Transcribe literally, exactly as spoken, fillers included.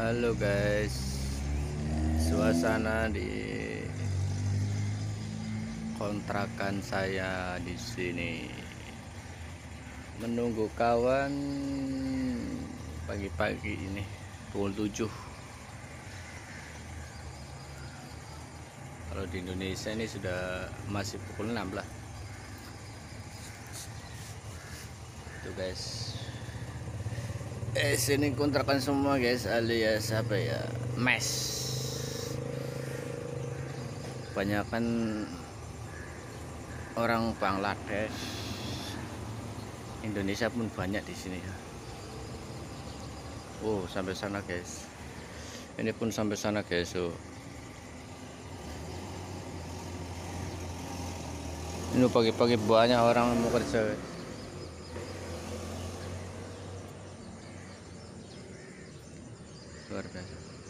Halo guys, suasana di kontrakan saya di sini menunggu kawan pagi-pagi ini pukul tujuh. Kalau di Indonesia ini sudah masih pukul enam lah. Tuh guys. Eh sini kontrakan semua guys, alias apa ya? Mes. Kebanyakan orang Bangladesh, Indonesia pun banyak di sini ya. Oh, sampai sana guys. Ini pun sampai sana guys. Oh. Ini pagi-pagi banyak orang mau kerja. Guys. Luar biasa.